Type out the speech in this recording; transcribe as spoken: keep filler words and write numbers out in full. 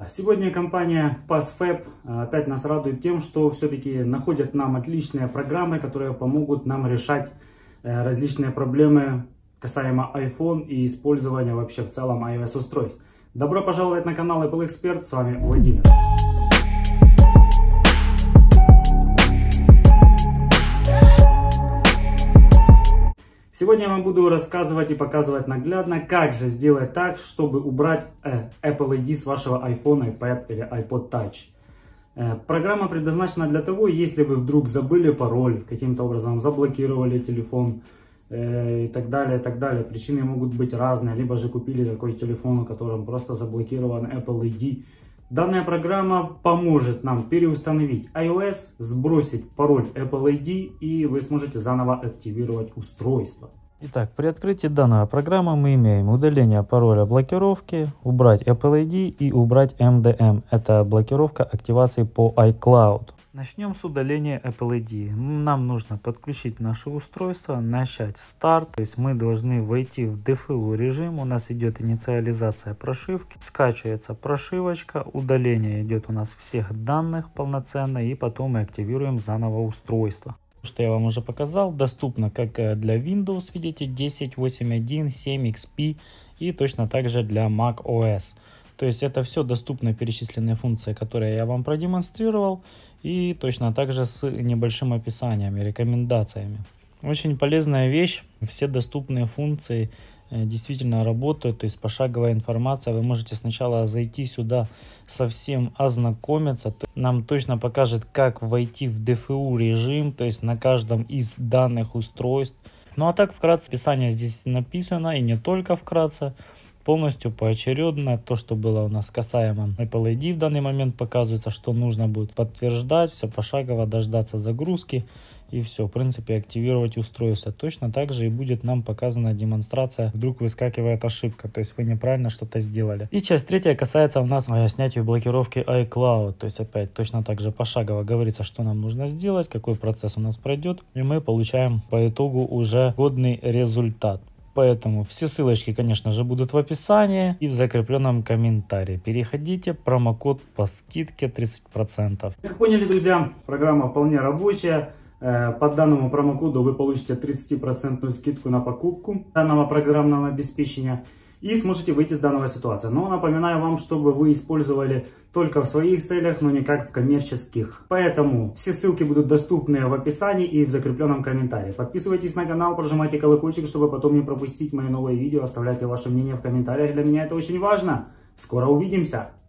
Сегодня компания PassFab опять нас радует тем, что все-таки находят нам отличные программы, которые помогут нам решать различные проблемы касаемо iPhone и использования вообще в целом iOS устройств. Добро пожаловать на канал Apple Expert, с вами Владимир. Сегодня я вам буду рассказывать и показывать наглядно, как же сделать так, чтобы убрать э, Apple ай ди с вашего iPhone, iPad или iPod Touch. Э, программа предназначена для того, если вы вдруг забыли пароль, каким-то образом заблокировали телефон э, и так далее, и так далее. Причины могут быть разные, либо же купили такой телефон, у котором просто заблокирован Apple ай ди. Данная программа поможет нам переустановить iOS, сбросить пароль Apple ай ди, и вы сможете заново активировать устройство. Итак, при открытии данной программы мы имеем удаление пароля блокировки, убрать Apple ай ди и убрать эм дэ эм. Это блокировка активации по iCloud. Начнем с удаления Apple ай ди. Нам нужно подключить наше устройство, начать старт. То есть мы должны войти в ди эф ю режим. У нас идет инициализация прошивки. Скачивается прошивочка. Удаление идет у нас всех данных полноценно. И потом мы активируем заново устройство. Что я вам уже показал, доступно как для Windows, видите, десять, восемь точка один, семь, икс пи и точно так же для macOS. То есть это все доступно, перечисленные функции, которые я вам продемонстрировал, и точно так же с небольшим описанием и рекомендациями. Очень полезная вещь, все доступные функции действительно работают, то есть пошаговая информация. Вы можете сначала зайти сюда, совсем ознакомиться. Нам точно покажет, как войти в ди эф ю режим, то есть на каждом из данных устройств. Ну а так вкратце описание здесь написано, и не только вкратце, полностью поочередно. То, что было у нас касаемо Apple ай ди в данный момент, показывается, что нужно будет подтверждать, все пошагово, дождаться загрузки и все, в принципе, активировать устройство. Точно так же и будет нам показана демонстрация, вдруг выскакивает ошибка, то есть вы неправильно что-то сделали. И часть третья касается у нас снятия блокировки iCloud, то есть опять точно так же пошагово говорится, что нам нужно сделать, какой процесс у нас пройдет, и мы получаем по итогу уже годный результат. Поэтому все ссылочки, конечно же, будут в описании и в закрепленном комментарии. Переходите, промокод по скидке тридцать процентов. Как поняли, друзья, программа вполне рабочая. По данному промокоду вы получите тридцатипроцентную скидку на покупку данного программного обеспечения и сможете выйти из данной ситуации. Но напоминаю вам, чтобы вы использовали только в своих целях, но никак в коммерческих. Поэтому все ссылки будут доступны в описании и в закрепленном комментарии. Подписывайтесь на канал, прожимайте колокольчик, чтобы потом не пропустить мои новые видео. Оставляйте ваше мнение в комментариях, для меня это очень важно. Скоро увидимся!